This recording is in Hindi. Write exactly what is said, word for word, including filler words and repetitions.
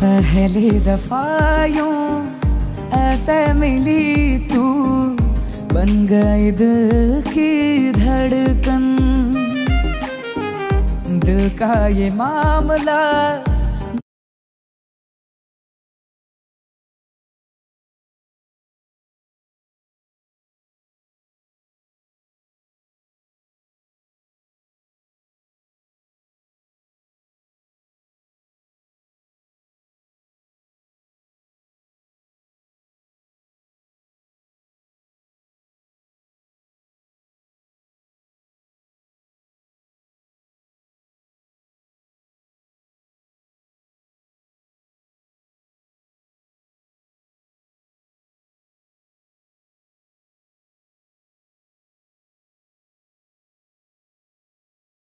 पहली दफा यूं ऐसे मिली तू, बन गई दिल की धड़कन। दिल का ये मामला